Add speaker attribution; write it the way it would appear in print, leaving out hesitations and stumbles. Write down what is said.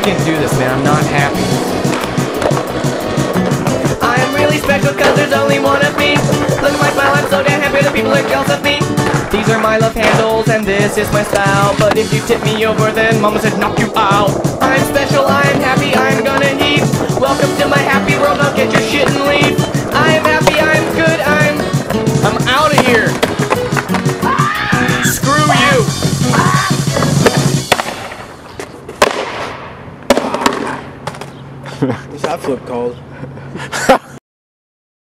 Speaker 1: can't do this, man. I'm not happy. I'm really special cause there's only one of me. Look at my smile, I'm so damn happy that people are jealous of me. These are my love handles and this is my style. But if you tip me over then mama said knock you out. I'm special, I'm happy, I'm gonna heave. Welcome to my happy world, now get your shit and leave. I am happy, I'm good, I'm out of here. Screw you.
Speaker 2: What's that flip called?